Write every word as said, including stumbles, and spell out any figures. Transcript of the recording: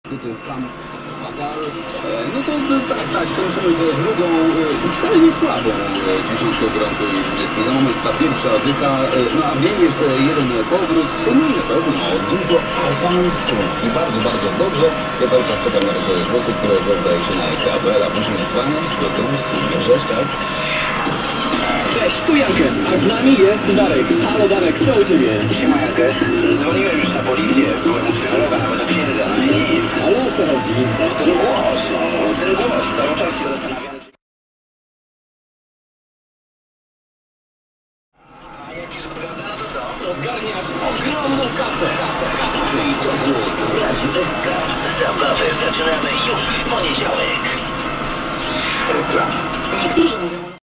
Franz Fagal. No to no, tak, tak, kończymy tę drugą i wcale nie słabą dziesiątkę gorącej dwudziestki. Za moment ta pierwsza dycha, no a w niej jeszcze jeden powrót. No i naprawdę no, dużo awansu. I bardzo, bardzo dobrze. Ja cały czas czekam na rysowe włosy, które oddaje się na S K B, a później dzwonię do tyłu z Grześcia. Cześć, tu Jankes, a z nami jest Darek. Halo Darek, co u ciebie? Siema Jankes, dzwoniłem już na policję, byłem u psychologa, nawet u księdza, no i nic. Ale o co chodzi? Ten głos, no, ten głos, cały czas się zastanawiam. A jak już prawda, no to co? To zgarniasz ogromną kasę. Czyli to głos Radzi Weska. Zabawę zaczynamy już w poniedziałek. Reklama.